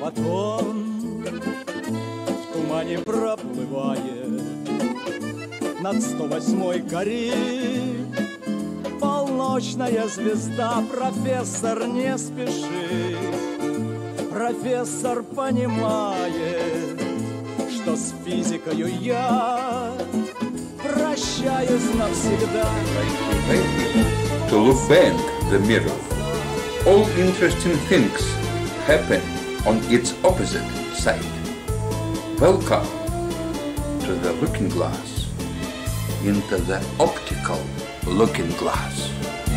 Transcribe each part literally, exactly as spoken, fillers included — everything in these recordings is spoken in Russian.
Потом в тумане проплывает над сто восьмой гори полночная звезда. Профессор, не спеши, профессор понимает, что с физикою я прощаюсь навсегда. To look back the mirror, all interesting things happen on its opposite side. Welcome to the looking glass, into the optical looking glass.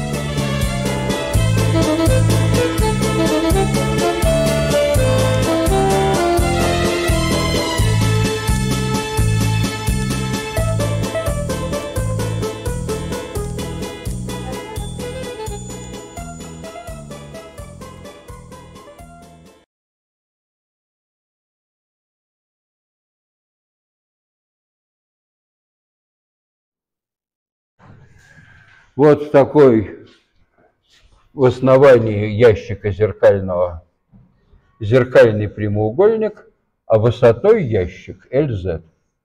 Вот такой в основании ящика зеркального зеркальный прямоугольник, а высотой ящик эл зет.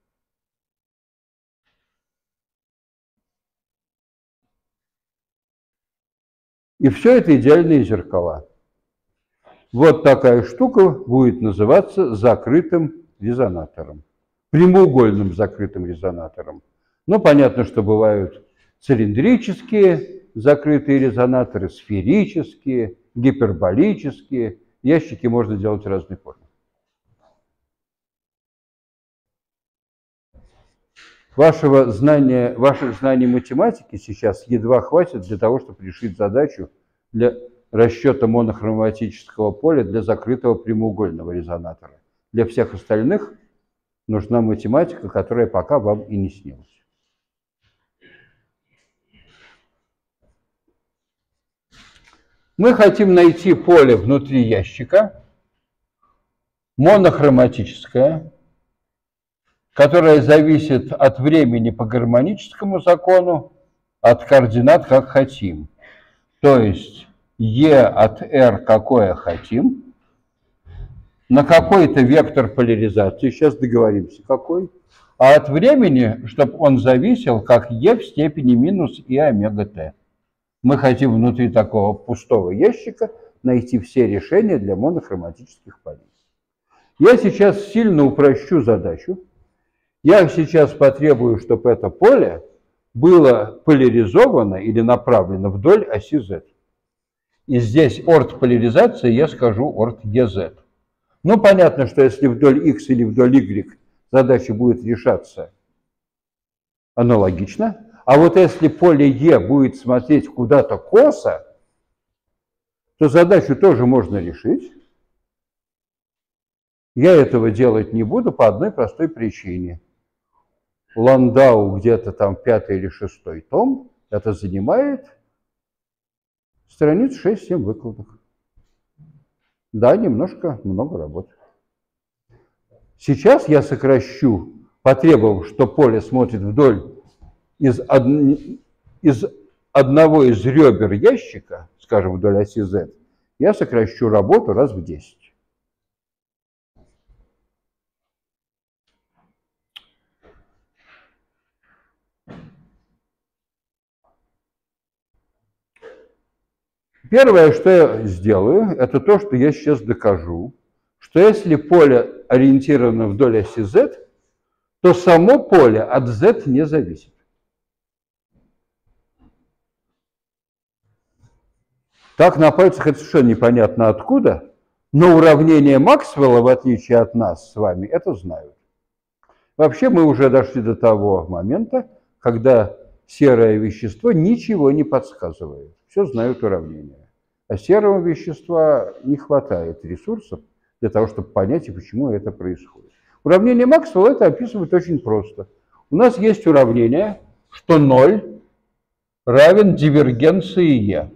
И все это идеальные зеркала. Вот такая штука будет называться закрытым резонатором, прямоугольным закрытым резонатором. Ну, понятно, что бывают цилиндрические закрытые резонаторы, сферические, гиперболические. Ящики можно делать разной формы. Вашего знания, ваших знаний математики сейчас едва хватит для того, чтобы решить задачу для расчета монохроматического поля для закрытого прямоугольного резонатора. Для всех остальных нужна математика, которая пока вам и не снилась. Мы хотим найти поле внутри ящика, монохроматическое, которое зависит от времени по гармоническому закону, от координат как хотим. То есть E от R какое хотим, на какой-то вектор поляризации, сейчас договоримся какой, а от времени, чтобы он зависел как E в степени минус И омега Т. Мы хотим внутри такого пустого ящика найти все решения для монохроматических полей. Я сейчас сильно упрощу задачу. Я сейчас потребую, чтобы это поле было поляризовано или направлено вдоль оси Z. И здесь орд поляризации я скажу орд и зет. Ну, понятно, что если вдоль X или вдоль Y задача будет решаться аналогично, а вот если поле Е будет смотреть куда-то косо, то задачу тоже можно решить. Я этого делать не буду по одной простой причине. Ландау где-то там пятый или шестой том, это занимает страниц шесть-семь выкладок. Да, немножко много работы. Сейчас я сокращу, потребовав, что поле смотрит вдоль из, од... из одного из ребер ящика, скажем, вдоль оси Z, я сокращу работу раз в десять. Первое, что я сделаю, это то, что я сейчас докажу, что если поле ориентировано вдоль оси Z, то само поле от Z не зависит. Так на пальцах это совершенно непонятно откуда, но уравнения Максвелла, в отличие от нас с вами, это знают. Вообще мы уже дошли до того момента, когда серое вещество ничего не подсказывает. Все знают уравнения. А серого вещества не хватает ресурсов для того, чтобы понять, и почему это происходит. Уравнение Максвелла это описывает очень просто. У нас есть уравнение, что ноль равен дивергенции Е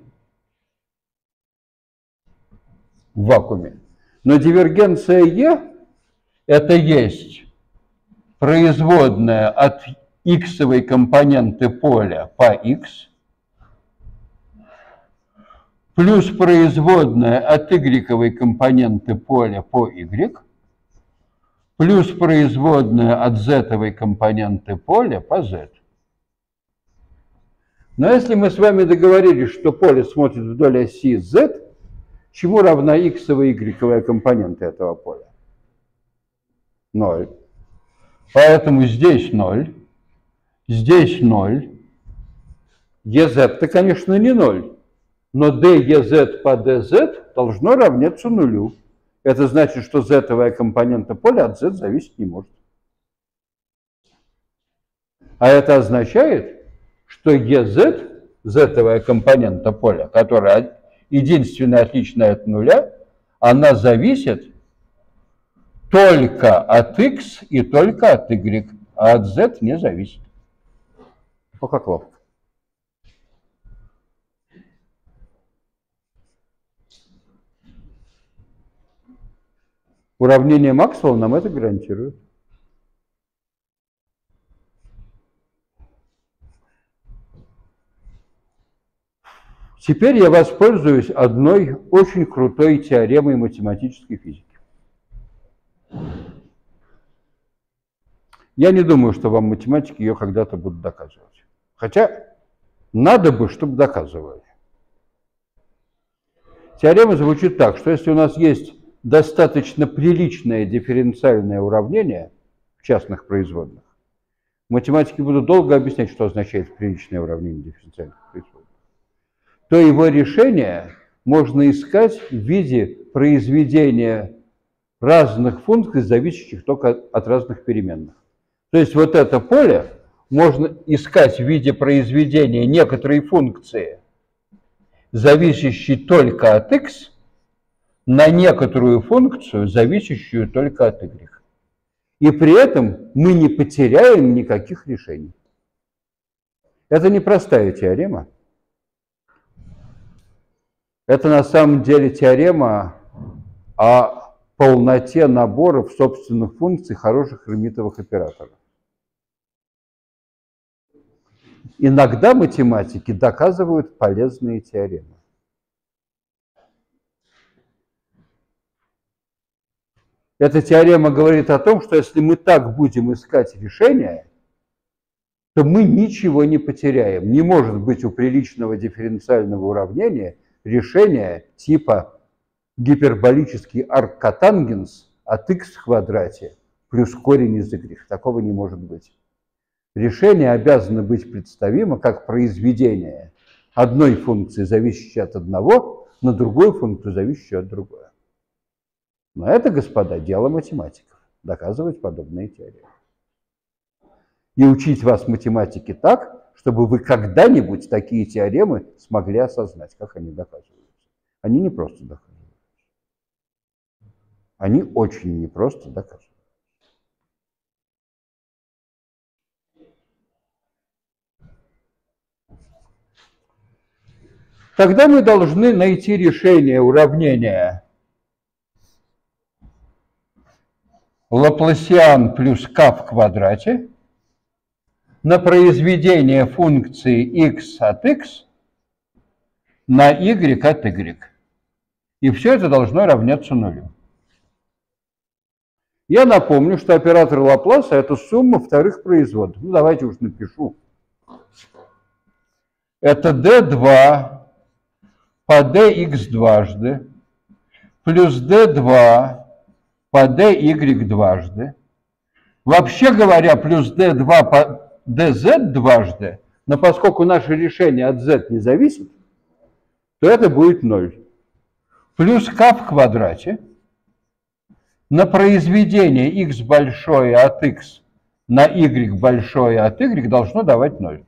в вакууме. Но дивергенция Е это есть производная от иксовой компоненты поля по х плюс производная от y компоненты поля по y, плюс производная от z компоненты поля по z. Но если мы с вами договорились, что поле смотрит вдоль оси z, чему равна x и y компоненты этого поля? ноль. Поэтому здесь ноль, здесь ноль. Ez-то, конечно, не ноль, но dEz по dz должно равняться нулю. Это значит, что z-овая компонента поля от z зависеть не может. А это означает, что ez, z-овая компонента поля, которая единственная отличная от нуля, она зависит только от x и только от y, а от z не зависит. Ну, как ловко. Уравнение Максвелла нам это гарантирует. Теперь я воспользуюсь одной очень крутой теоремой математической физики. Я не думаю, что вам математики ее когда-то будут доказывать. Хотя надо бы, чтобы доказывали. Теорема звучит так, что если у нас есть достаточно приличное дифференциальное уравнение в частных производных, математики будут долго объяснять, что означает приличное уравнение дифференциальных производных, то его решение можно искать в виде произведения разных функций, зависящих только от разных переменных. То есть вот это поле можно искать в виде произведения некоторой функции, зависящей только от x, на некоторую функцию, зависящую только от y. И при этом мы не потеряем никаких решений. Это не простая теорема. Это на самом деле теорема о полноте наборов собственных функций хороших лимитовых операторов. Иногда математики доказывают полезные теоремы. Эта теорема говорит о том, что если мы так будем искать решения, то мы ничего не потеряем. Не может быть у приличного дифференциального уравнения решения типа гиперболический арккотангенс от x в квадрате плюс корень из y. Такого не может быть. Решение обязано быть представимо как произведение одной функции, зависящей от одного, на другую функцию, зависящую от другой. Но это, господа, дело математиков, доказывать подобные теоремы. И учить вас математике так, чтобы вы когда-нибудь такие теоремы смогли осознать, как они доказываются. Они не просто доказываются. Они очень непросто доказываются. Тогда мы должны найти решение уравнения Лапласиан плюс k в квадрате на произведение функции x от x на y от y. И все это должно равняться нулю. Я напомню, что оператор Лапласа – это сумма вторых производных. Ну, давайте уж напишу. Это d два по dx дважды плюс d два по dy дважды. Вообще говоря, плюс d два по dz дважды, но поскольку наше решение от z не зависит, то это будет ноль. Плюс k в квадрате на произведение x большое от x на y большое от y должно давать ноль.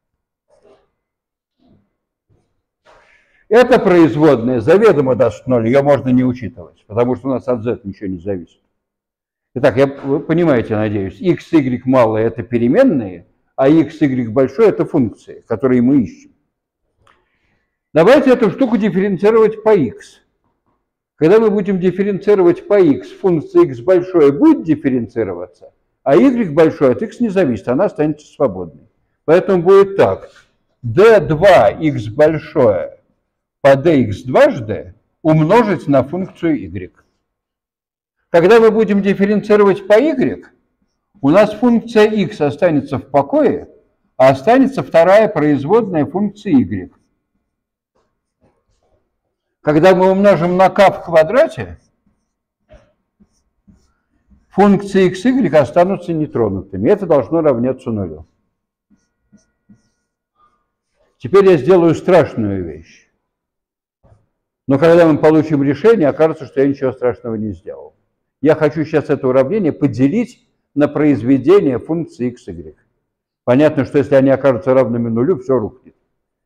Эта производная заведомо даст ноль, ее можно не учитывать, потому что у нас от z ничего не зависит. Итак, я, вы понимаете, надеюсь, x, y малые – это переменные, а x, y большое – это функции, которые мы ищем. Давайте эту штуку дифференцировать по x. Когда мы будем дифференцировать по x, функция x большое будет дифференцироваться, а y большое от x не зависит, она останется свободной. Поэтому будет так. d два x большое по dx дважды умножить на функцию y. Когда мы будем дифференцировать по y, у нас функция x останется в покое, а останется вторая производная функции y. Когда мы умножим на k в квадрате, функции x, y останутся нетронутыми. Это должно равняться нулю. Теперь я сделаю страшную вещь. Но когда мы получим решение, окажется, что я ничего страшного не сделал. Я хочу сейчас это уравнение поделить на произведение функции x, y. Понятно, что если они окажутся равными нулю, все рухнет.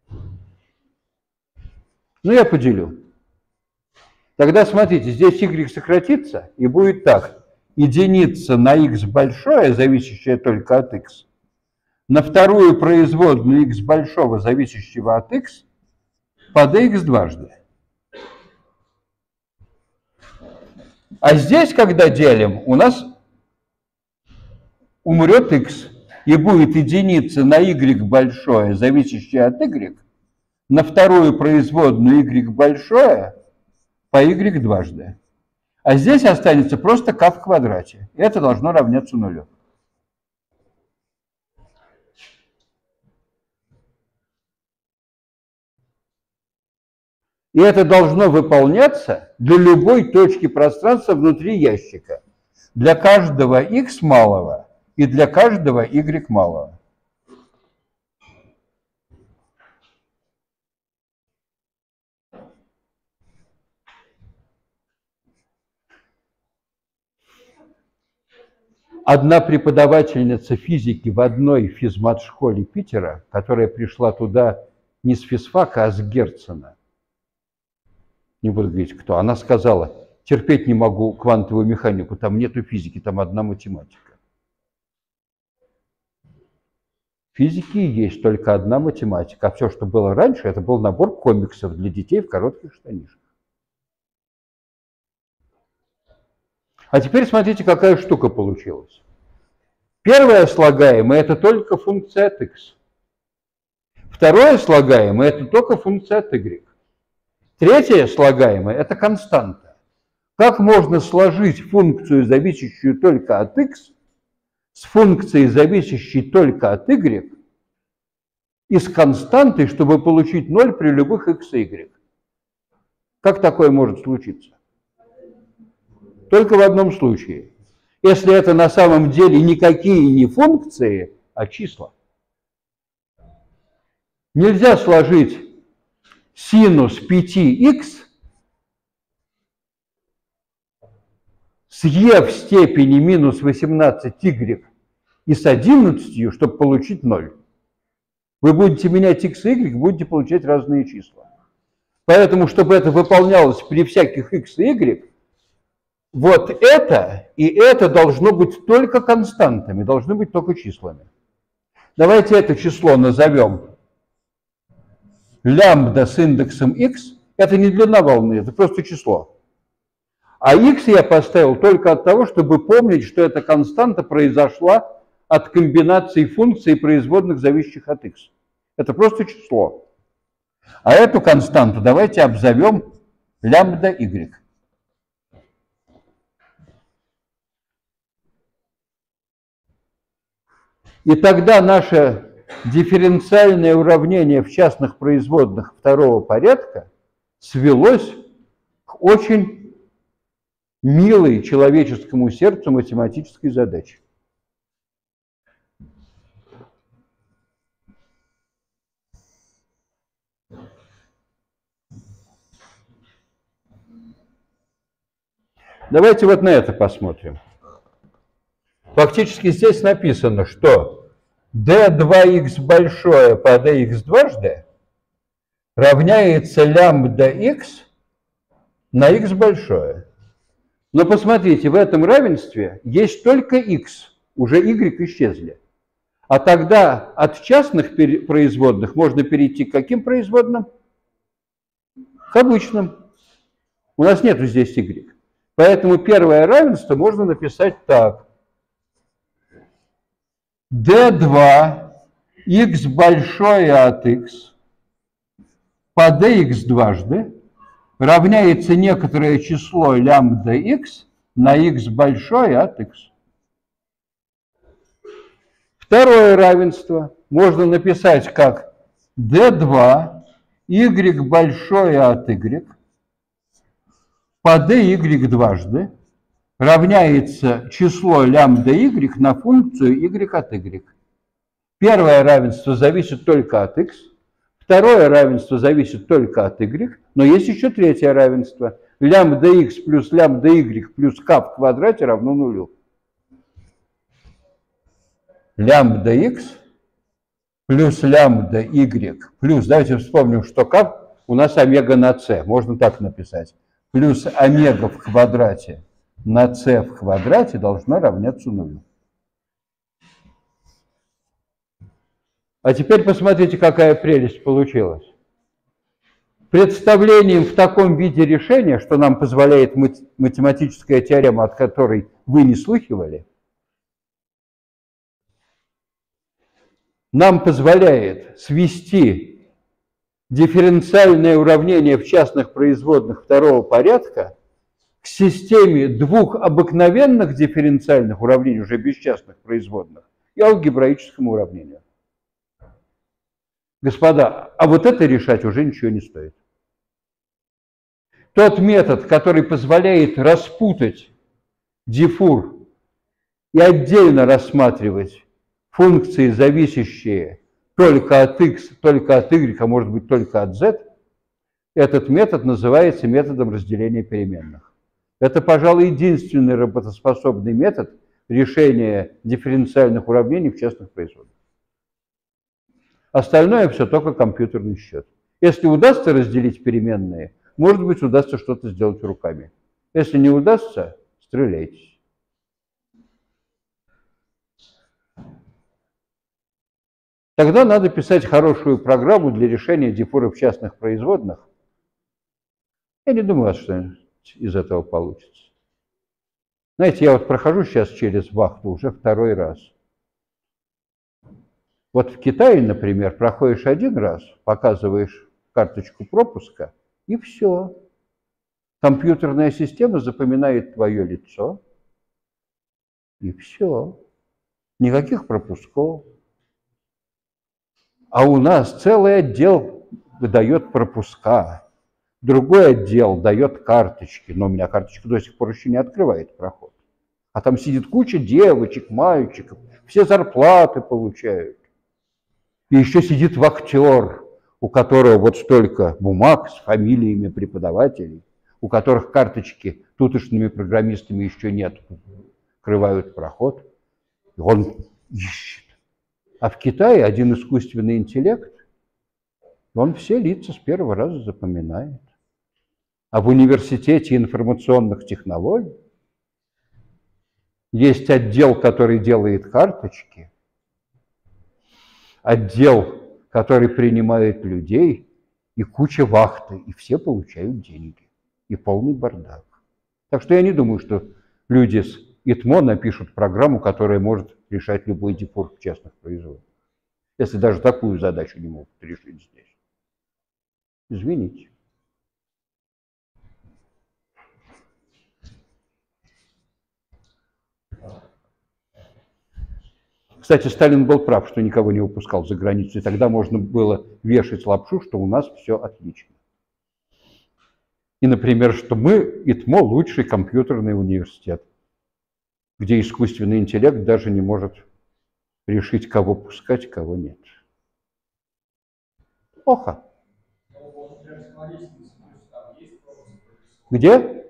Ну, я поделю. Тогда смотрите, здесь y сократится, и будет так. Единица на x большое, зависящее только от x, на вторую производную x большого, зависящего от x, по dx дважды. А здесь, когда делим, у нас умрет x, и будет единица на y большое, зависящее от y, на вторую производную y большое, по y дважды. А здесь останется просто k в квадрате. Это должно равняться нулю. И это должно выполняться для любой точки пространства внутри ящика. Для каждого x малого и для каждого y малого. Одна преподавательница физики в одной физмат-школе Питера, которая пришла туда не с физфака, а с Герцена, не буду говорить кто, она сказала: терпеть не могу квантовую механику, там нету физики, там одна математика. В физике есть только одна математика, а все, что было раньше, это был набор комиксов для детей в коротких штанишках. А теперь смотрите, какая штука получилась. Первое слагаемое – это только функция от x. Второе слагаемое – это только функция от y. Третье слагаемое – это константа. Как можно сложить функцию, зависящую только от x, с функцией, зависящей только от y, и с константой, чтобы получить ноль при любых x и y? Как такое может случиться? Только в одном случае. Если это на самом деле никакие не функции, а числа. Нельзя сложить синус пять икс с e в степени минус восемнадцать y и с одиннадцатью, чтобы получить ноль. Вы будете менять x и y, будете получать разные числа. Поэтому, чтобы это выполнялось при всяких x и y, вот это и это должно быть только константами, должны быть только числами. Давайте это число назовем лямбда с индексом x. Это не длина волны, это просто число. А x я поставил только от того, чтобы помнить, что эта константа произошла от комбинации функций, производных, зависящих от x. Это просто число. А эту константу давайте обзовем лямбда y. И тогда наше дифференциальное уравнение в частных производных второго порядка свелось к очень милой человеческому сердцу математической задаче. Давайте вот на это посмотрим. Фактически здесь написано, что d два икс большое по dx дважды равняется лямбда x на x большое. Но посмотрите, в этом равенстве есть только x, уже y исчезли. А тогда от частных производных можно перейти к каким производным? К обычным. У нас нету здесь y. Поэтому первое равенство можно написать так. d два x большое от x по dx дважды равняется некоторое число лямбда x на x большое от x. Второе равенство можно написать как d два y большое от y по dy дважды равняется число лямбда y на функцию y от y. Первое равенство зависит только от x, второе равенство зависит только от y, но есть еще третье равенство. Лямбда x плюс лямбда y плюс k в квадрате равно нулю. Лямбда x плюс лямбда y плюс, давайте вспомним, что k у нас омега на c, можно так написать, плюс омега в квадрате на c в квадрате должно равняться нулю. А теперь посмотрите, какая прелесть получилась. Представлением в таком виде решения, что нам позволяет математическая теорема, от которой вы не слыхивали, нам позволяет свести дифференциальное уравнение в частных производных второго порядка к системе двух обыкновенных дифференциальных уравнений, уже без частных производных, и алгебраическому уравнению. Господа, а вот это решать уже ничего не стоит. Тот метод, который позволяет распутать диффур и отдельно рассматривать функции, зависящие только от x, только от y, а может быть только от z, этот метод называется методом разделения переменных. Это, пожалуй, единственный работоспособный метод решения дифференциальных уравнений в частных производных. Остальное все только компьютерный счет. Если удастся разделить переменные, может быть, удастся что-то сделать руками. Если не удастся, стреляйтесь. Тогда надо писать хорошую программу для решения диффуров частных производных. Я не думаю, что из этого получится. Знаете, я вот прохожу сейчас через вахту уже второй раз. Вот в Китае, например, проходишь один раз, показываешь карточку пропуска, и все. Компьютерная система запоминает твое лицо, и все. Никаких пропусков. А у нас целый отдел выдает пропуска, другой отдел дает карточки, но у меня карточка до сих пор еще не открывает проход. А там сидит куча девочек, мальчиков, все зарплаты получают. И еще сидит вахтер, у которого вот столько бумаг с фамилиями преподавателей, у которых карточки тутошними программистами еще нет, открывают проход, и он ищет. А в Китае один искусственный интеллект, он все лица с первого раза запоминает. А в университете информационных технологий есть отдел, который делает карточки, отдел, который принимает людей, и куча вахты, и все получают деньги, и полный бардак. Так что я не думаю, что люди с ИТМО напишут программу, которая может решать любой диффур в частных производствах, если даже такую задачу не могут решить здесь. Извините. Кстати, Сталин был прав, что никого не выпускал за границу, и тогда можно было вешать лапшу, что у нас все отлично. И, например, что мы, ИТМО, лучший компьютерный университет, где искусственный интеллект даже не может решить, кого пускать, кого нет. Плохо. Где?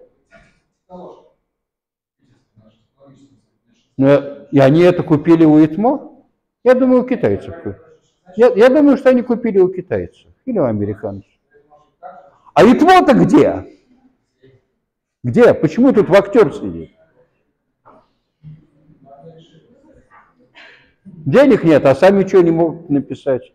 И они это купили у ИТМО? Я думаю, у китайцев. Я, я думаю, что они купили у китайцев или у американцев. А ИТМО-то где? Где? Почему тут вахтер сидит? Денег нет, а сами что не могут написать?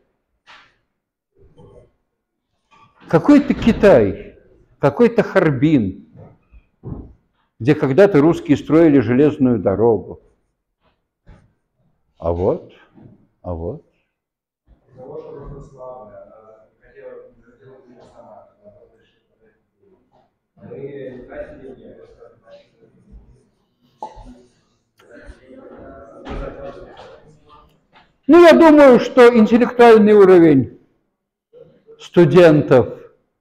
Какой-то Китай, какой-то Харбин, где когда-то русские строили железную дорогу. А вот, а вот. Ну, я думаю, что интеллектуальный уровень студентов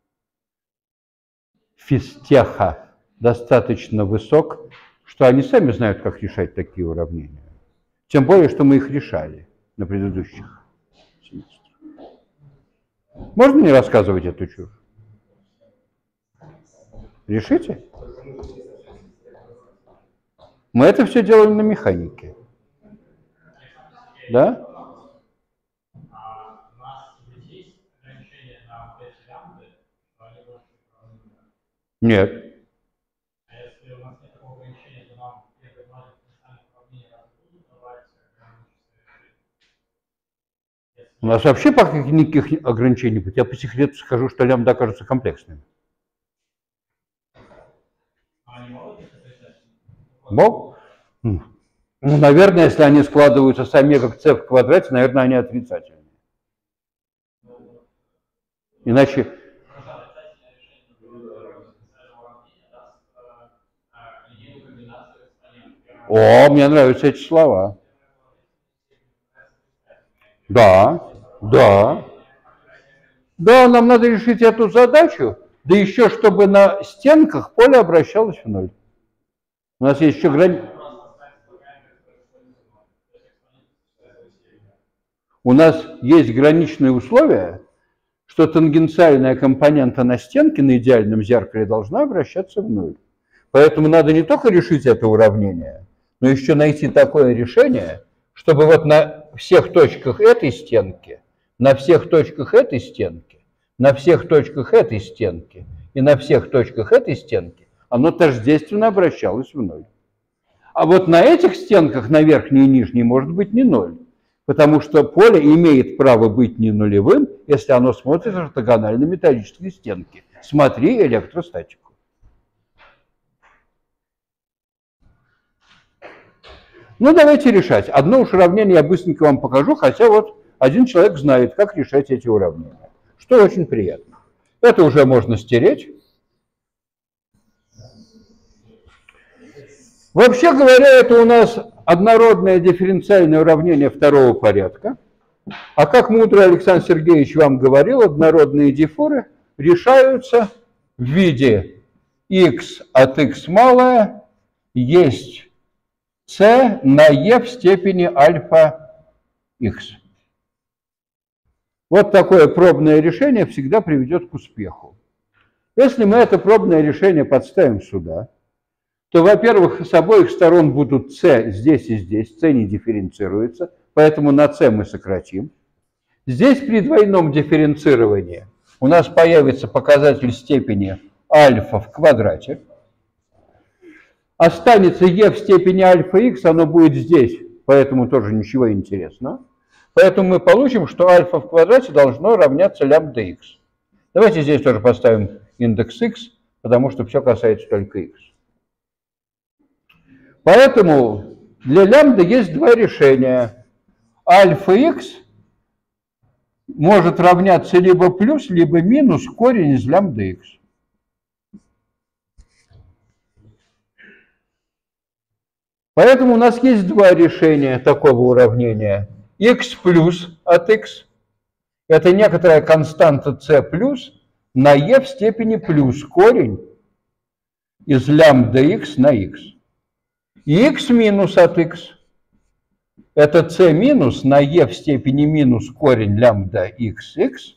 физтеха достаточно высок, что они сами знают, как решать такие уравнения. Тем более, что мы их решали на предыдущих семестрах. Можно мне рассказывать эту чушь? Решите? Мы это все делали на механике. Да? Нет. У нас вообще пока никаких ограничений нет. Я по секрету скажу, что лямбда окажется комплексным. Мог? Ну, наверное, если они складываются сами как c в квадрате, наверное, они отрицательные. Иначе... О, мне нравятся эти слова. Да, да. Да, нам надо решить эту задачу, да еще чтобы на стенках поле обращалось в ноль. У нас есть еще грани... У нас есть граничные условия, что тангенциальная компонента на стенке на идеальном зеркале должна обращаться в ноль. Поэтому надо не только решить это уравнение, но еще найти такое решение, чтобы вот на всех точках этой стенки, на всех точках этой стенки, на всех точках этой стенки и на всех точках этой стенки оно тождественно обращалось в ноль. А вот на этих стенках, на верхней и нижней, может быть не ноль, потому что поле имеет право быть не нулевым, если оно смотрит ортогонально металлические стенки. Смотри электростатику. Ну, давайте решать. Одно уж уравнение я быстренько вам покажу, хотя вот один человек знает, как решать эти уравнения, что очень приятно. Это уже можно стереть. Вообще говоря, это у нас однородное дифференциальное уравнение второго порядка. А как мудрый Александр Сергеевич вам говорил, однородные диффуры решаются в виде x от x малое есть c на e в степени альфа x. Вот такое пробное решение всегда приведет к успеху. Если мы это пробное решение подставим сюда, то, во-первых, с обоих сторон будут c здесь и здесь, c не дифференцируется, поэтому на c мы сократим. Здесь при двойном дифференцировании у нас появится показатель степени альфа в квадрате. Останется e в степени альфа x, оно будет здесь, поэтому тоже ничего интересного. Поэтому мы получим, что альфа в квадрате должно равняться лямбда x. Давайте здесь тоже поставим индекс x, потому что все касается только x. Поэтому для лямбда есть два решения. Альфа x может равняться либо плюс, либо минус корень из лямбда x. Поэтому у нас есть два решения такого уравнения. X плюс от x – это некоторая константа c плюс на e в степени плюс корень из лямбда x на x. И x минус от x – это c минус на e в степени минус корень лямбда xx.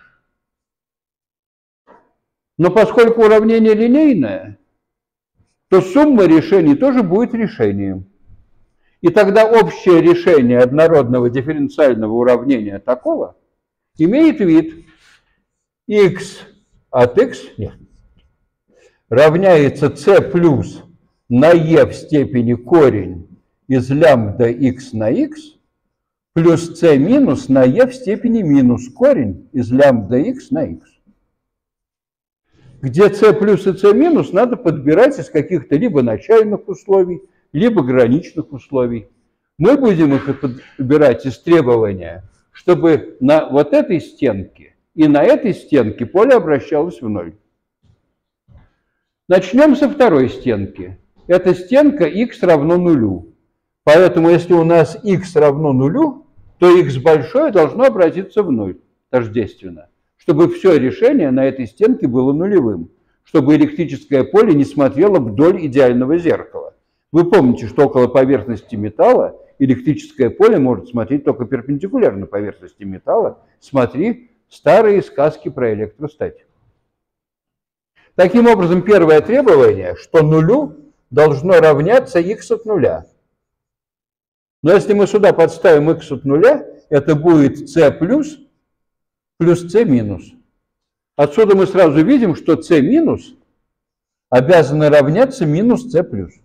Но поскольку уравнение линейное, то сумма решений тоже будет решением. И тогда общее решение однородного дифференциального уравнения такого имеет вид x от x нет, равняется c плюс на e в степени корень из лямбда x на x плюс c минус на e в степени минус корень из лямбда x на x. Где c плюс и c минус надо подбирать из каких-то либо начальных условий, либо граничных условий. Мы будем их подбирать из требования, чтобы на вот этой стенке и на этой стенке поле обращалось в ноль. Начнем со второй стенки. Эта стенка x равно нулю. Поэтому если у нас x равно нулю, то x большое должно обратиться в ноль тождественно, чтобы все решение на этой стенке было нулевым, чтобы электрическое поле не смотрело вдоль идеального зеркала. Вы помните, что около поверхности металла электрическое поле может смотреть только перпендикулярно поверхности металла. Смотри старые сказки про электростатику. Таким образом, первое требование, что нулю должно равняться x от нуля. Но если мы сюда подставим x от нуля, это будет c плюс плюс c минус. Отсюда мы сразу видим, что c минус обязано равняться минус c плюс.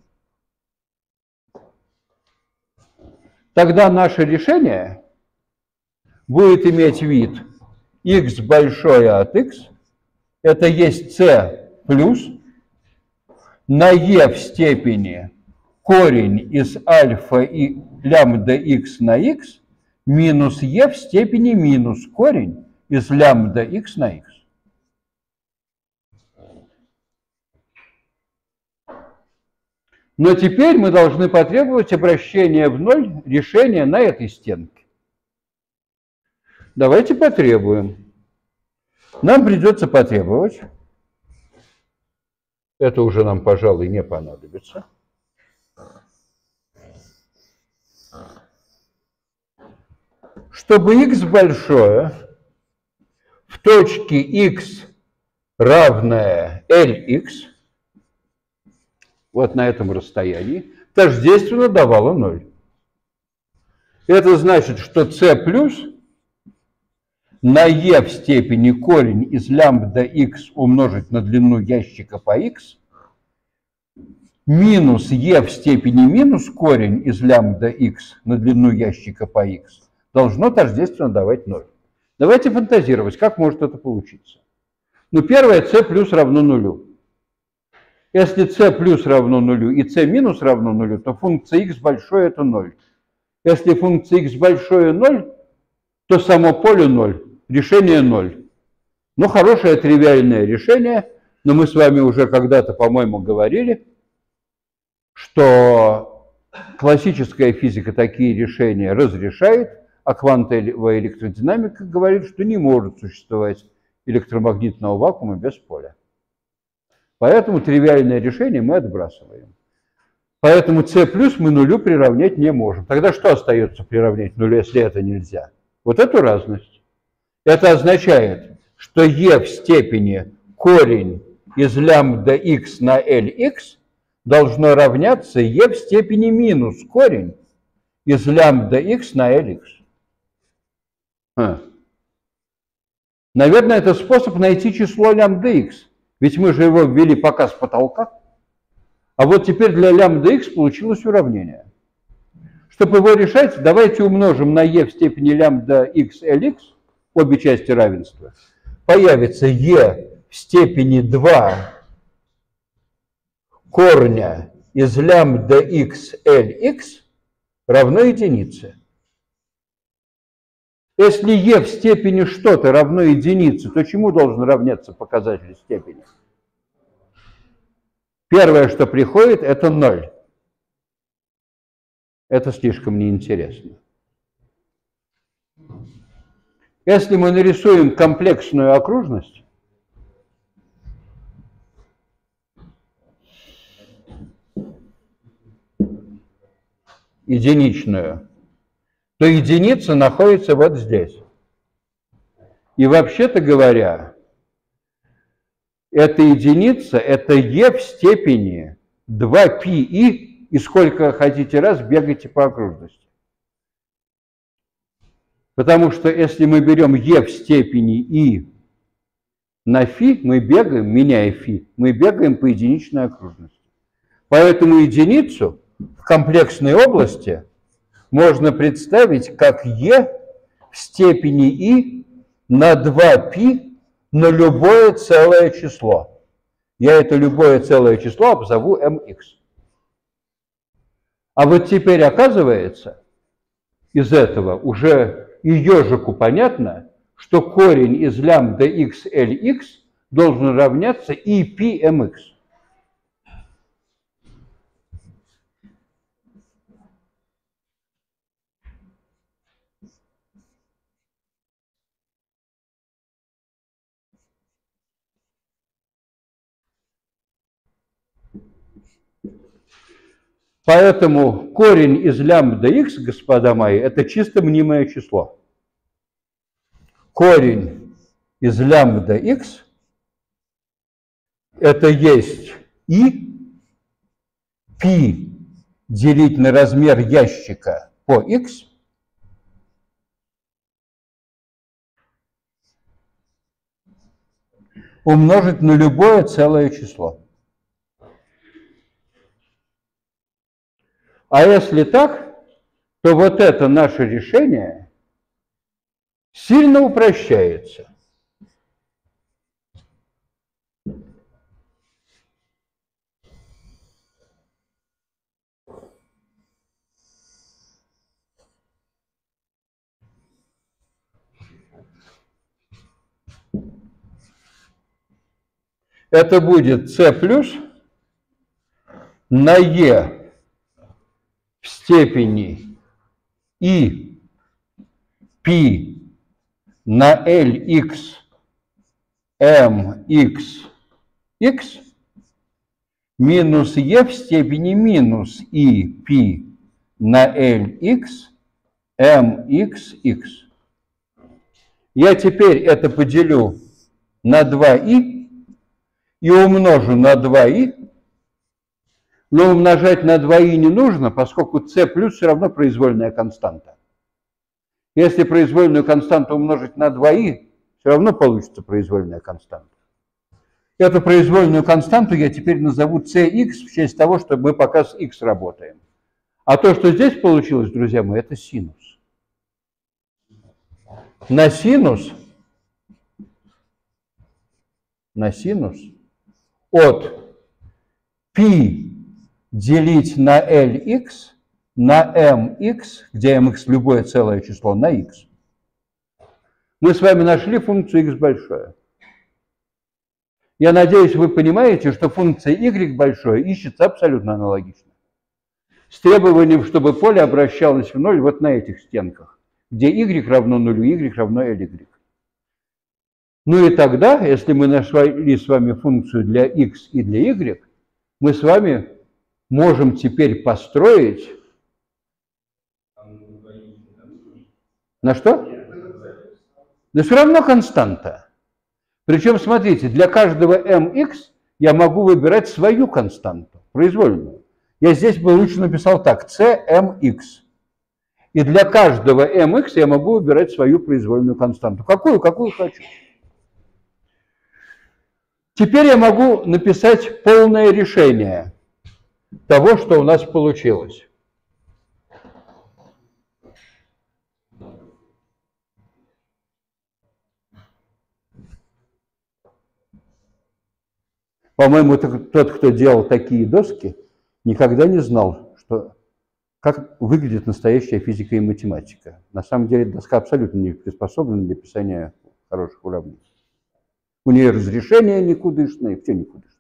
Тогда наше решение будет иметь вид x большое от x, это есть c плюс на e в степени корень из альфа и лямбда x на x минус e в степени минус корень из лямбда x на x. Но теперь мы должны потребовать обращения в ноль решения на этой стенке. Давайте потребуем. Нам придется потребовать, это уже нам, пожалуй, не понадобится, чтобы x большое в точке x равное Lx, вот на этом расстоянии, тождественно давало ноль. Это значит, что c плюс на e в степени корень из лямбда x умножить на длину ящика по x минус e в степени минус корень из лямбда x на длину ящика по x должно тождественно давать ноль. Давайте фантазировать, как может это получиться. Ну, первое, c плюс равно нулю. Если c плюс равно нулю и c минус равно нулю, то функция x большое это ноль. Если функция x большое ноль, то само поле ноль, решение ноль. Ну, хорошее тривиальное решение, но мы с вами уже когда-то, по-моему, говорили, что классическая физика такие решения разрешает, а квантовая электродинамика говорит, что не может существовать электромагнитного вакуума без поля. Поэтому тривиальное решение мы отбрасываем. Поэтому c плюс мы нулю приравнять не можем. Тогда что остается приравнять нулю, если это нельзя? Вот эту разность. Это означает, что e в степени корень из лямбда x на Lx должно равняться e в степени минус корень из лямбда x на Lx. А. Наверное, это способ найти число лямбда x. Ведь мы же его ввели пока с потолка. А вот теперь для лямбда x получилось уравнение. Чтобы его решать, давайте умножим на e в степени лямбда x Lx, обе части равенства. Появится e в степени два корня из лямбда x Lx равно единице. Если e в степени что-то равно единице, то чему должен равняться показатель степени? Первое, что приходит, это ноль. Это слишком неинтересно. Если мы нарисуем комплексную окружность, единичную, то единица находится вот здесь. И вообще-то говоря, эта единица – это e в степени два πi, и сколько хотите раз бегайте по окружности. Потому что если мы берем e в степени i на φ, мы бегаем, меняя φ, мы бегаем по единичной окружности. Поэтому единицу в комплексной области можно представить как e в степени i на два π на любое целое число. Я это любое целое число обзову mx. А вот теперь оказывается, из этого уже и ежику понятно, что корень из лямбда x Lx должен равняться и π mx. Поэтому корень из лямбда х, господа мои, это чисто мнимое число. Корень из лямбда х это есть и π делить на размер ящика по х умножить на любое целое число. А если так, то вот это наше решение сильно упрощается. Это будет c плюс на e в степени и π на lx mx x минус e в степени минус и π на lx mx x. Я теперь это поделю на два и и умножу на два и, но умножать на два и не нужно, поскольку c плюс все равно произвольная константа. Если произвольную константу умножить на два и, все равно получится произвольная константа. Эту произвольную константу я теперь назову cx в честь того, что мы пока с x работаем. А то, что здесь получилось, друзья мои, это синус. На синус, на синус от π делить на lx на mx, где mx любое целое число, на x. Мы с вами нашли функцию x большое. Я надеюсь, вы понимаете, что функция y большое ищется абсолютно аналогично. С требованием, чтобы поле обращалось в ноль вот на этих стенках, где y равно нулю, y равно ly. Ну и тогда, если мы нашли с вами функцию для x и для y, мы с вами можем теперь построить... На что? Да все равно константа. Причем, смотрите, для каждого mx я могу выбирать свою константу, произвольную. Я здесь бы лучше написал так, cmx. И для каждого mx я могу выбирать свою произвольную константу. Какую? Какую хочу. Теперь я могу написать полное решение того, что у нас получилось. По-моему, тот, кто делал такие доски, никогда не знал, что, как выглядит настоящая физика и математика. На самом деле доска абсолютно не приспособлена для писания хороших уравнений. У нее разрешение никудышное, все никудышное.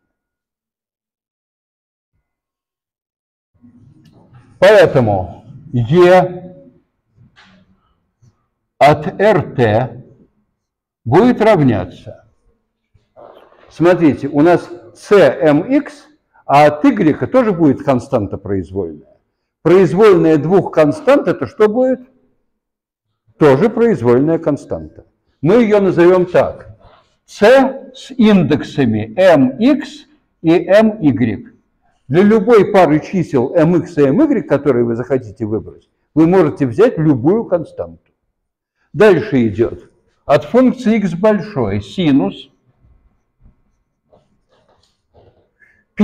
Поэтому E от РТ будет равняться. Смотрите, у нас cmx, а от y тоже будет константа произвольная. Произвольная двух констант, это что будет? Тоже произвольная константа. Мы ее назовем так. C с индексами mx и my. Для любой пары чисел mx и my, которые вы захотите выбрать, вы можете взять любую константу. Дальше идет от функции x большой синус π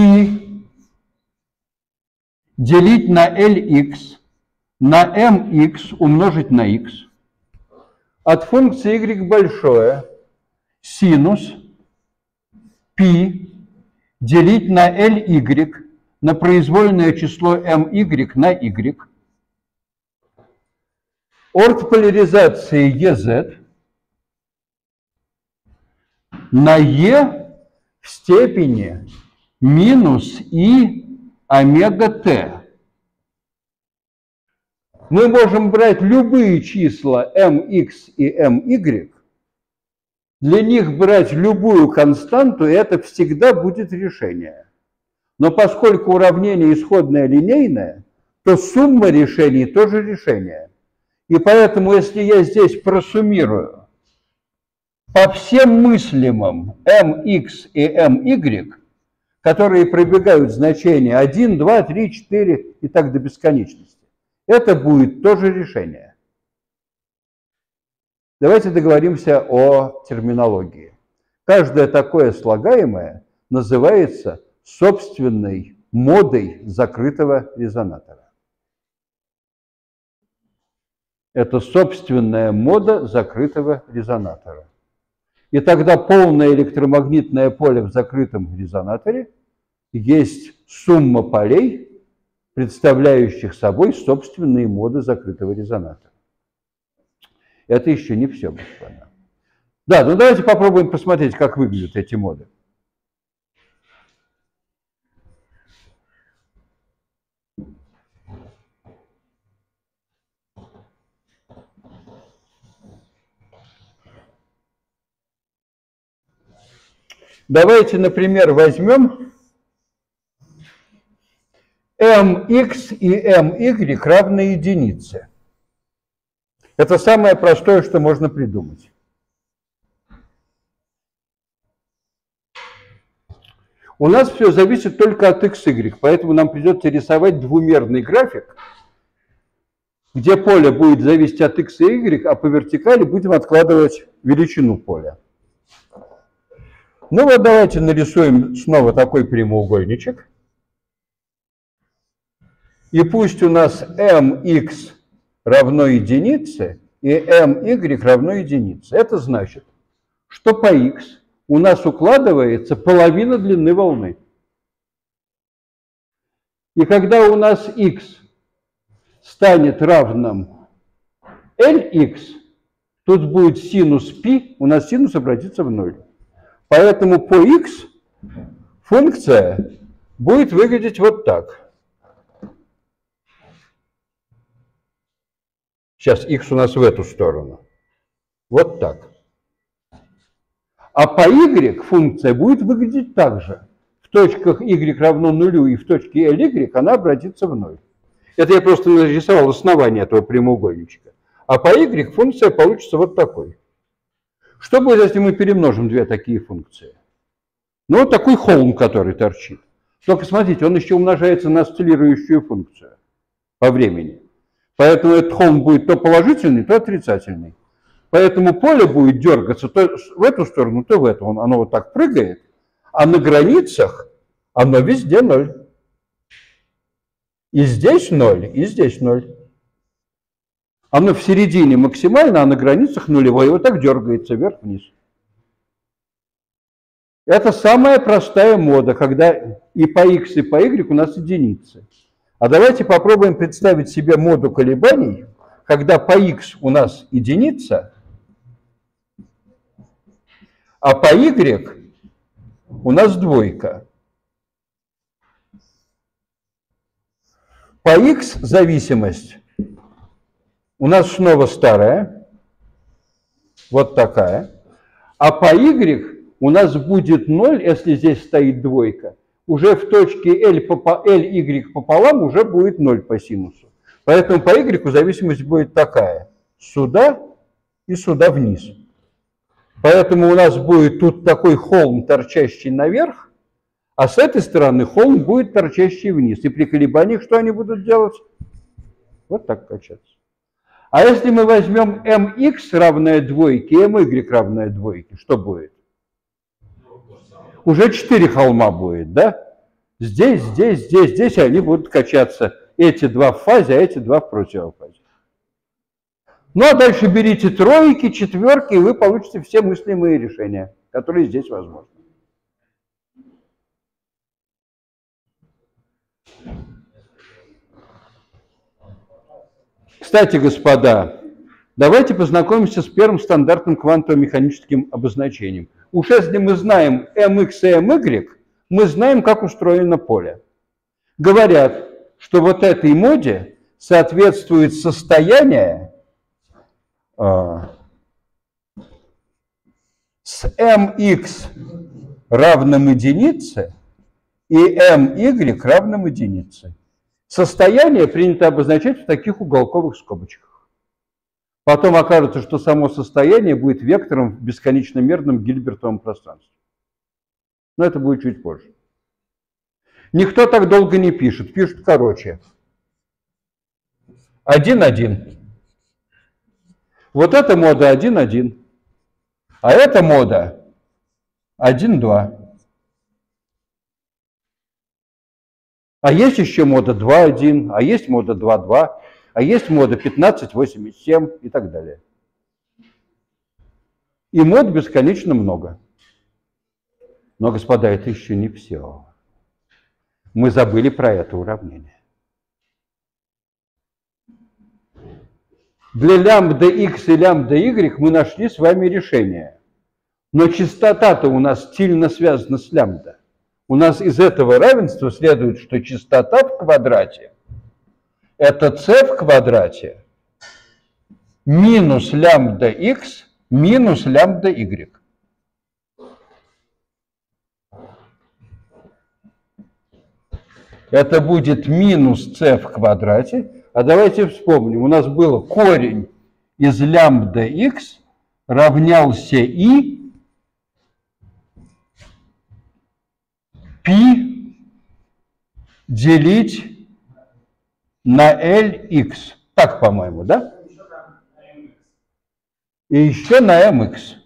делить на lx на mx умножить на x. От функции y большое синус π делить на ly на произвольное число my на y. Ортополяризация ez на e в степени минус и омега t. Мы можем брать любые числа mx и my, для них брать любую константу, и это всегда будет решение. Но поскольку уравнение исходное линейное, то сумма решений тоже решение. И поэтому, если я здесь просуммирую по всем мыслимым mx и my, которые пробегают значения один, два, три, четыре и так до бесконечности, это будет тоже решение. Давайте договоримся о терминологии. Каждое такое слагаемое называется собственной модой закрытого резонатора. Это собственная мода закрытого резонатора. И тогда полное электромагнитное поле в закрытом резонаторе есть сумма полей, представляющих собой собственные моды закрытого резонатора. Это еще не все, господа. Да, ну давайте попробуем посмотреть, как выглядят эти моды. Давайте, например, возьмем mx и my равны единице. Это самое простое, что можно придумать. У нас все зависит только от x, y, поэтому нам придется рисовать двумерный график, где поле будет зависеть от x и y, а по вертикали будем откладывать величину поля. Ну вот давайте нарисуем снова такой прямоугольничек. И пусть у нас mx равно единице и my равно единице. Это значит, что по x у нас укладывается половина длины волны. И когда у нас x станет равным lx, тут будет синус π, у нас синус обратится в ноль. Поэтому по x функция будет выглядеть вот так. Сейчас x у нас в эту сторону. Вот так. А по y функция будет выглядеть так же. В точках y равно нулю и в точке ly она обратится в ноль. Это я просто нарисовал основание этого прямоугольничка. А по y функция получится вот такой. Что будет, если мы перемножим две такие функции? Ну, вот такой холм, который торчит. Только смотрите, он еще умножается на осциллирующую функцию по времени. Поэтому этот холм будет то положительный, то отрицательный. Поэтому поле будет дергаться то в эту сторону, то в эту. Оно вот так прыгает, а на границах оно везде ноль. И здесь ноль, и здесь ноль. Оно в середине максимально, а на границах нулевое. Вот так дергается вверх-вниз. Это самая простая мода, когда и по x, и по y у нас единицы. А давайте попробуем представить себе моду колебаний, когда по x у нас единица, а по y у нас двойка. По x зависимость у нас снова старая, вот такая, а по y у нас будет ноль, если здесь стоит двойка. Уже в точке L, ly пополам уже будет ноль по синусу. Поэтому по y зависимость будет такая. Сюда и сюда вниз. Поэтому у нас будет тут такой холм, торчащий наверх, а с этой стороны холм будет торчащий вниз. И при колебаниях что они будут делать? Вот так качаться. А если мы возьмем mx равное двойке и my равное двойке, что будет? Уже четыре холма будет, да? Здесь, здесь, здесь, здесь они будут качаться. Эти два в фазе, а эти два в противофазе. Ну, а дальше берите тройки, четверки, и вы получите все мыслимые решения, которые здесь возможны. Кстати, господа, давайте познакомимся с первым стандартным квантово-механическим обозначением. Уж если мы знаем mx и my, мы знаем, как устроено поле. Говорят, что вот этой моде соответствует состояние э, с mx равным единице и my равным единице. Состояние принято обозначать в таких уголковых скобочках. Потом окажется, что само состояние будет вектором в бесконечно-мерном Гильбертовом пространстве. Но это будет чуть позже. Никто так долго не пишет, пишут короче. один-один. Вот эта мода один-один. А эта мода один-два. А есть еще мода два-один, а есть мода два-два, а есть мода пятнадцать-восемьдесят семь и так далее. И мод бесконечно много. Но, господа, это еще не все. Мы забыли про это уравнение. Для лямбда x и лямбда y мы нашли с вами решение. Но частота-то у нас сильно связана с лямбда. У нас из этого равенства следует, что частота в квадрате – это c в квадрате минус лямбда x минус лямбда y. Это будет минус c в квадрате. А давайте вспомним, у нас было корень из лямбда x равнялся и π делить на Lx. Так, по-моему, да? И еще на mx.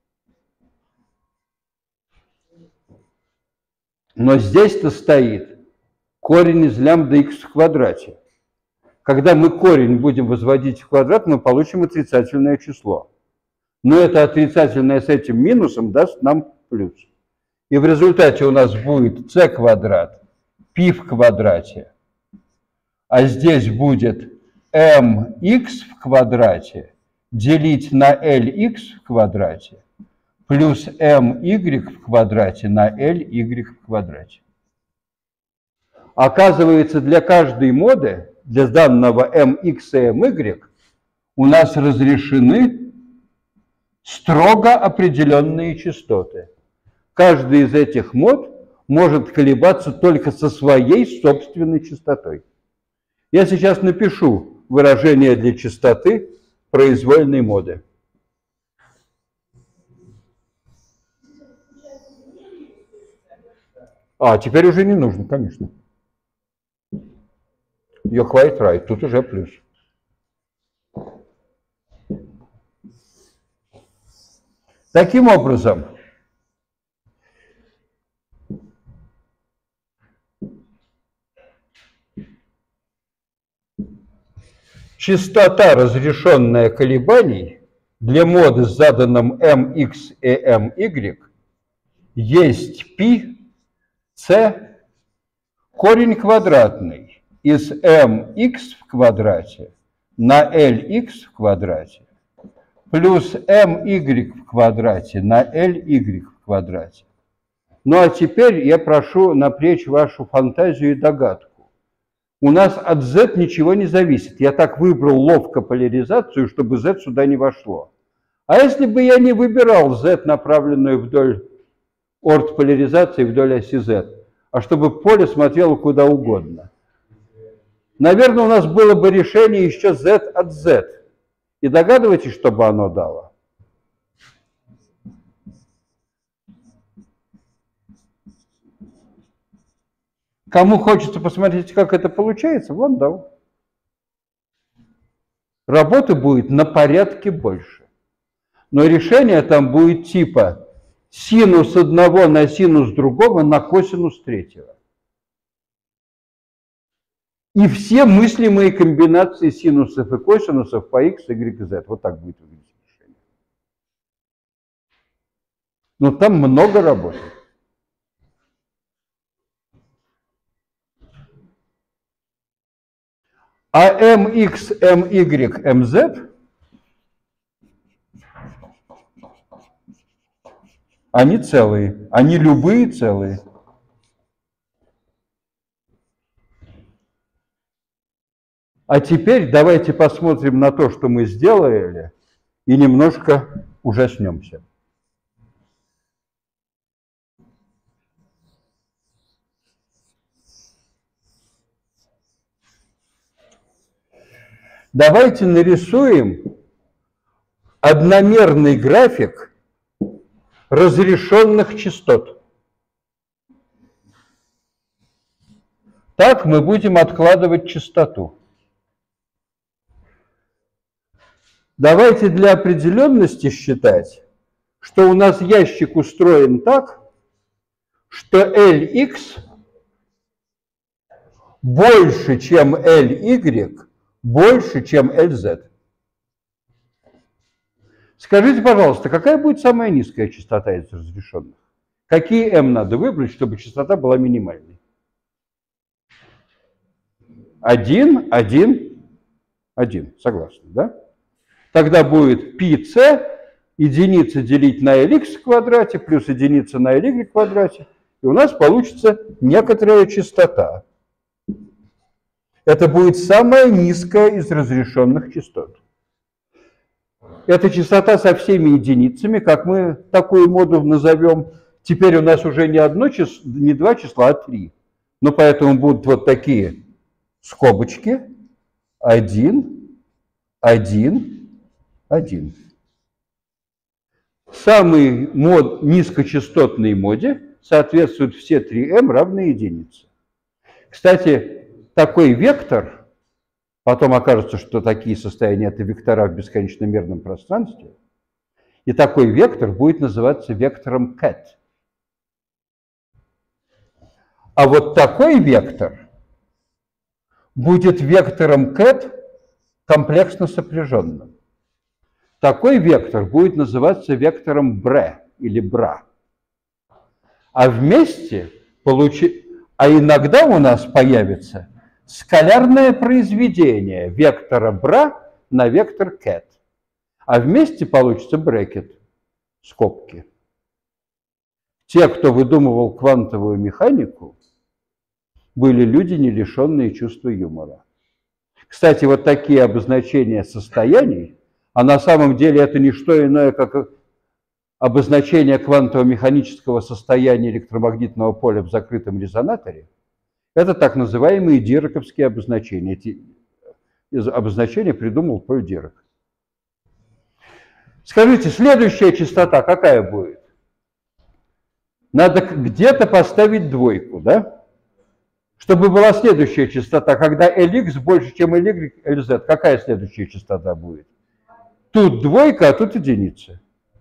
Но здесь-то стоит корень из лямбда x в квадрате. Когда мы корень будем возводить в квадрат, мы получим отрицательное число. Но это отрицательное с этим минусом даст нам плюс. И в результате у нас будет c квадрат π в квадрате, а здесь будет mx в квадрате делить на Lx в квадрате плюс my в квадрате на Ly в квадрате. Оказывается, для каждой моды, для данного mx и my, у нас разрешены строго определенные частоты. Каждый из этих мод может колебаться только со своей собственной частотой. Я сейчас напишу выражение для частоты произвольной моды. А, теперь уже не нужно, конечно. You're quite right, тут уже плюс. Таким образом, частота, разрешенная колебаний для моды с заданным mx и my, есть π, c, корень квадратный из mx в квадрате на Lx в квадрате плюс my в квадрате на Ly в квадрате. Ну а теперь я прошу напрячь вашу фантазию и догадку. У нас от z ничего не зависит. Я так выбрал ловко поляризацию, чтобы z сюда не вошло. А если бы я не выбирал z, направленную вдоль ортполяризации, вдоль оси z, а чтобы поле смотрело куда угодно? Наверное, у нас было бы решение еще z от z. И догадываетесь, что бы оно дало? Кому хочется посмотреть, как это получается, вон дал. Работы будет на порядке больше. Но решение там будет типа синус одного на синус другого на косинус третьего. И все мыслимые комбинации синусов и косинусов по x, y и z. Вот так будет выглядеть решение. Но там много работы. А mx, my, mz, они целые, они любые целые. А теперь давайте посмотрим на то, что мы сделали, и немножко ужаснемся. Давайте нарисуем одномерный график разрешенных частот. Так мы будем откладывать частоту. Давайте для определенности считать, что у нас ящик устроен так, что эл икс больше, чем эл игрек, больше, чем эл зет. Скажите, пожалуйста, какая будет самая низкая частота из разрешенных? Какие m надо выбрать, чтобы частота была минимальной? один, один, один. Согласны, да? Тогда будет πc, единица делить на lx в квадрате, плюс единица на ly в квадрате. И у нас получится некоторая частота. Это будет самая низкая из разрешенных частот. Это частота со всеми единицами, как мы такую моду назовем. Теперь у нас уже не одно число, не два числа, а три. Но поэтому будут вот такие скобочки. один, один, один. Самой мод, низкочастотной моде соответствуют все три эм равны единице. Кстати, такой вектор, потом окажется, что такие состояния – это вектора в бесконечномерном пространстве, и такой вектор будет называться вектором кэт. А вот такой вектор будет вектором кэт комплексно сопряженным. Такой вектор будет называться вектором бре или бра. А вместе получи... А иногда у нас появится скалярное произведение вектора бра на вектор кэт. А вместе получится брекет, скобки. Те, кто выдумывал квантовую механику, были люди, не лишенные чувства юмора. Кстати, вот такие обозначения состояний, а на самом деле это не что иное, как обозначение квантово-механического состояния электромагнитного поля в закрытом резонаторе, это так называемые дираковские обозначения. Эти обозначения придумал Поль Дирак. Скажите, следующая частота какая будет? Надо где-то поставить двойку, да? Чтобы была следующая частота, когда Lx больше, чем Ly, Lz, какая следующая частота будет? Тут двойка, а тут единица.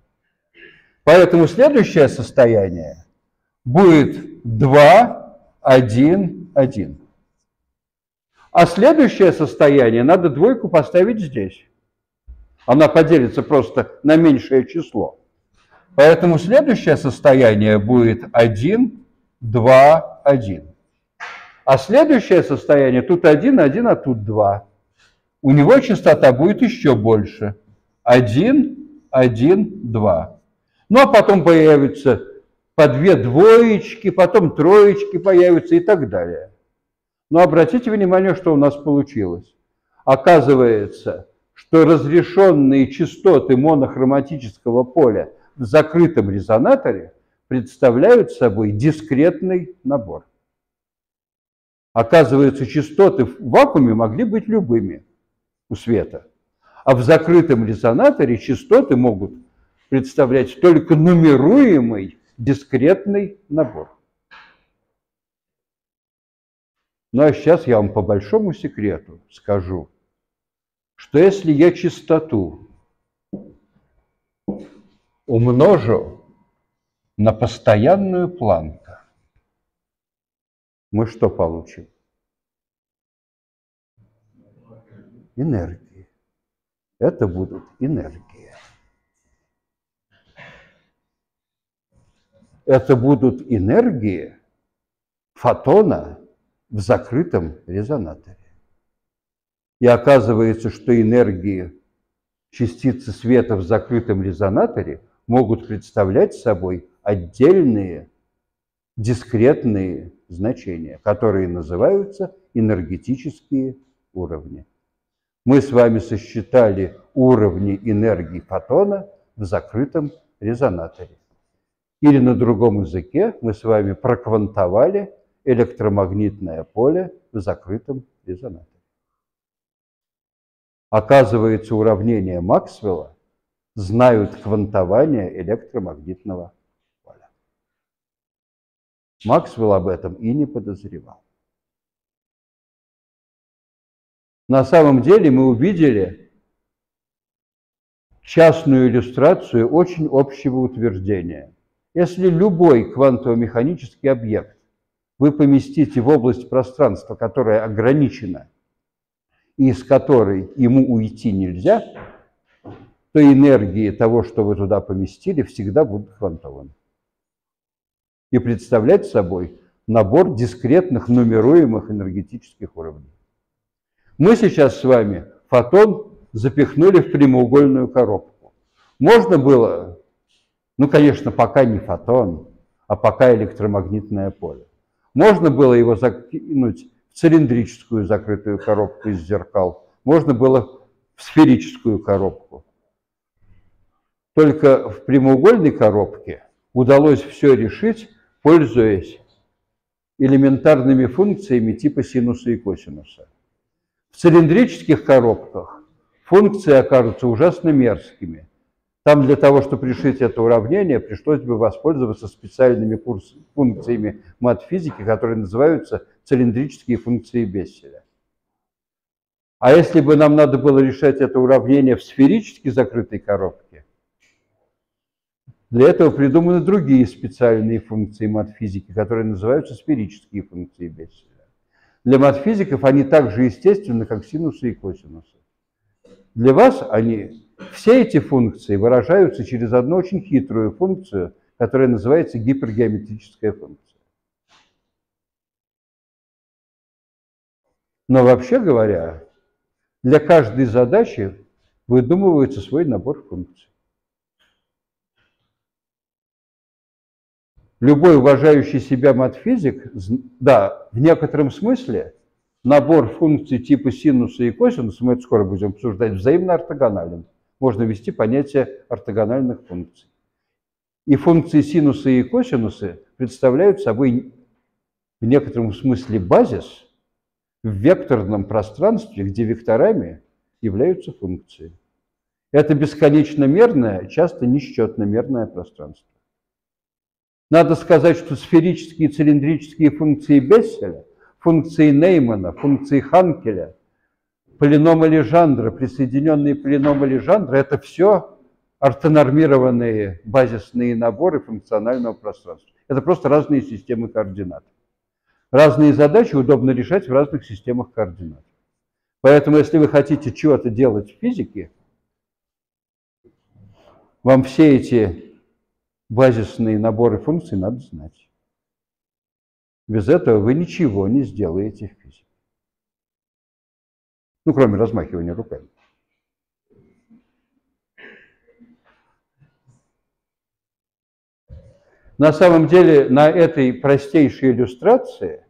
Поэтому следующее состояние будет два, один, один. А следующее состояние надо двойку поставить здесь. Она поделится просто на меньшее число. Поэтому следующее состояние будет один, два, один. А следующее состояние тут один, один, а тут два. У него частота будет еще больше. один, один, два. Ну а потом появятся по две двоечки, потом троечки появятся и так далее. Но обратите внимание, что у нас получилось. Оказывается, что разрешенные частоты монохроматического поля в закрытом резонаторе представляют собой дискретный набор. Оказывается, частоты в вакууме могли быть любыми у света, а в закрытом резонаторе частоты могут представлять только нумеруемый дискретный набор. Ну а сейчас я вам по большому секрету скажу, что если я частоту умножу на постоянную Планка, мы что получим? Энергии. Это будут энергии. Это будут энергии фотона в закрытом резонаторе. И оказывается, что энергии частицы света в закрытом резонаторе могут представлять собой отдельные дискретные значения, которые называются энергетические уровни. Мы с вами сосчитали уровни энергии фотона в закрытом резонаторе. Или на другом языке мы с вами проквантовали электромагнитное поле в закрытом резонаторе. Оказывается, уравнения Максвелла знают квантование электромагнитного поля. Максвелл об этом и не подозревал. На самом деле мы увидели частную иллюстрацию очень общего утверждения. Если любой квантово-механический объект вы поместите в область пространства, которая ограничена, и из которой ему уйти нельзя, то энергии того, что вы туда поместили, всегда будут квантовыми. И представлять собой набор дискретных нумеруемых энергетических уровней. Мы сейчас с вами фотон запихнули в прямоугольную коробку. Можно было, ну, конечно, пока не фотон, а пока электромагнитное поле. Можно было его закинуть в цилиндрическую закрытую коробку из зеркал, можно было в сферическую коробку. Только в прямоугольной коробке удалось все решить, пользуясь элементарными функциями типа синуса и косинуса. В цилиндрических коробках функции окажутся ужасно мерзкими. Там для того, чтобы решить это уравнение, пришлось бы воспользоваться специальными курс, функциями матфизики, которые называются цилиндрические функции Бесселя. А если бы нам надо было решать это уравнение в сферически закрытой коробке, для этого придуманы другие специальные функции матфизики, которые называются сферические функции Бесселя. Для матфизиков они так же естественны, как синусы и косинусы. Для вас они... Все эти функции выражаются через одну очень хитрую функцию, которая называется гипергеометрическая функция. Но вообще говоря, для каждой задачи выдумывается свой набор функций. Любой уважающий себя матфизик, да, в некотором смысле набор функций типа синуса и косинуса, мы это скоро будем обсуждать, взаимно ортогонален. Можно ввести понятие ортогональных функций. И функции синусы и косинусы представляют собой в некотором смысле базис в векторном пространстве, где векторами являются функции. Это бесконечно мерное, часто несчетно мерное пространство. Надо сказать, что сферические и цилиндрические функции Бесселя, функции Неймана, функции Ханкеля, полиномы Лежандра, присоединенные полиномы Лежандра – это все ортонормированные базисные наборы функционального пространства. Это просто разные системы координат. Разные задачи удобно решать в разных системах координат. Поэтому, если вы хотите чего-то делать в физике, вам все эти базисные наборы функций надо знать. Без этого вы ничего не сделаете в физике. Ну, кроме размахивания руками. На самом деле, на этой простейшей иллюстрации,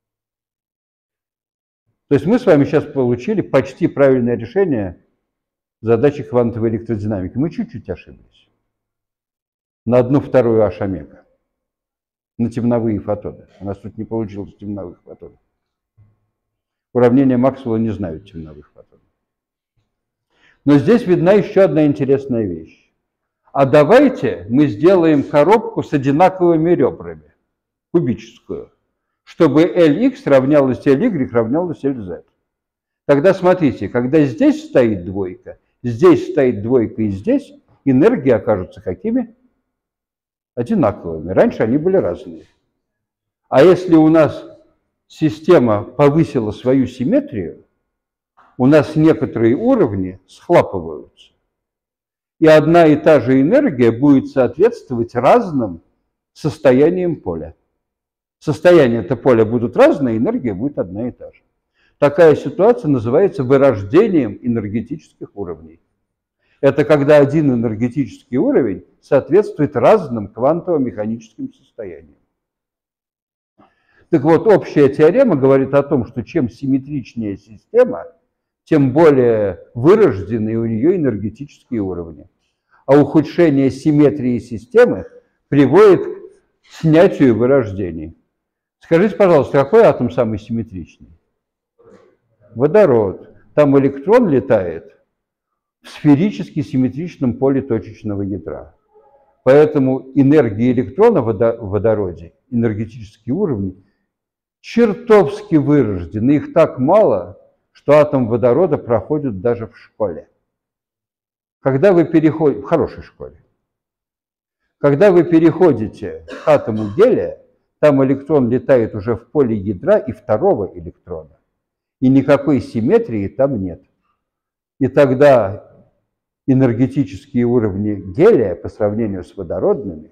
то есть мы с вами сейчас получили почти правильное решение задачи квантовой электродинамики. Мы чуть-чуть ошиблись. На одну вторую h омега. На темновые фотоны. У нас тут не получилось темновых фотонов. Уравнения Максвелла не знают темновых фотонов. Но здесь видна еще одна интересная вещь. А давайте мы сделаем коробку с одинаковыми ребрами, кубическую, чтобы эль икс равнялось эль игрек равнялось эль зет. Тогда смотрите, когда здесь стоит двойка, здесь стоит двойка и здесь, энергии окажутся какими? Одинаковыми. Раньше они были разные. А если у нас система повысила свою симметрию, у нас некоторые уровни схлапываются. И одна и та же энергия будет соответствовать разным состояниям поля. Состояния-то поля будут разные, энергия будет одна и та же. Такая ситуация называется вырождением энергетических уровней. Это когда один энергетический уровень соответствует разным квантово-механическим состояниям. Так вот, общая теорема говорит о том, что чем симметричнее система, тем более вырожденные у нее энергетические уровни. А ухудшение симметрии системы приводит к снятию вырождений. Скажите, пожалуйста, какой атом самый симметричный? Водород. там электрон летает в сферически симметричном поле точечного ядра. Поэтому энергия электрона в водороде, энергетические уровни, чертовски вырождены. Их так мало, что атом водорода проходит даже в школе. Когда вы переходите, в хорошей школе, когда вы переходите к атому гелия, там электрон летает уже в поле ядра и второго электрона. И никакой симметрии там нет. И тогда энергетические уровни гелия по сравнению с водородными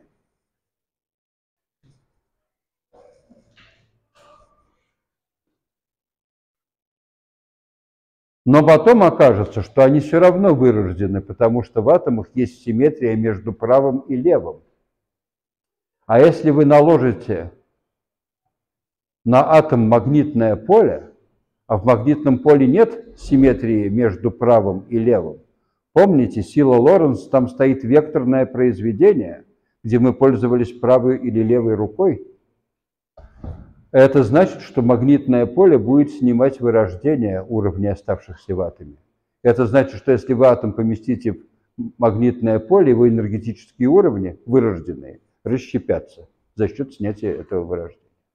но потом окажется, что они все равно вырождены, потому что в атомах есть симметрия между правым и левым. А если вы наложите на атом магнитное поле, а в магнитном поле нет симметрии между правым и левым, помните, сила Лоренц, там стоит векторное произведение, где мы пользовались правой или левой рукой. Это значит, что магнитное поле будет снимать вырождение уровней оставшихся в атоме. Это значит, что если вы атом поместите в магнитное поле, его энергетические уровни, вырожденные, расщепятся за счет снятия этого вырождения.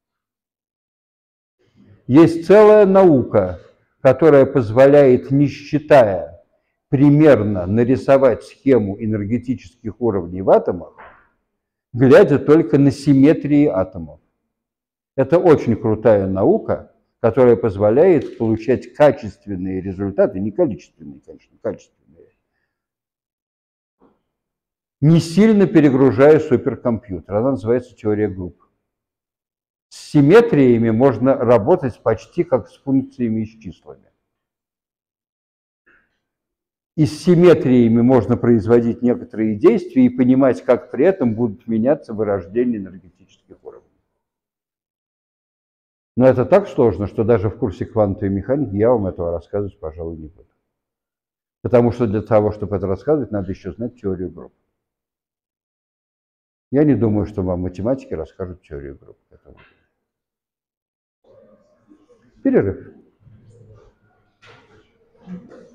Есть целая наука, которая позволяет, не считая, примерно нарисовать схему энергетических уровней в атомах, глядя только на симметрии атомов. Это очень крутая наука, которая позволяет получать качественные результаты, не количественные, конечно, качественные, не сильно перегружая суперкомпьютер. Она называется теория групп. С симметриями можно работать почти как с функциями и с числами. И с симметриями можно производить некоторые действия и понимать, как при этом будут меняться вырождения энергетических уровней. Но это так сложно, что даже в курсе квантовой механики я вам этого рассказывать, пожалуй, не буду. Потому что для того, чтобы это рассказывать, надо еще знать теорию групп. Я не думаю, что вам математики расскажут теорию групп. Перерыв.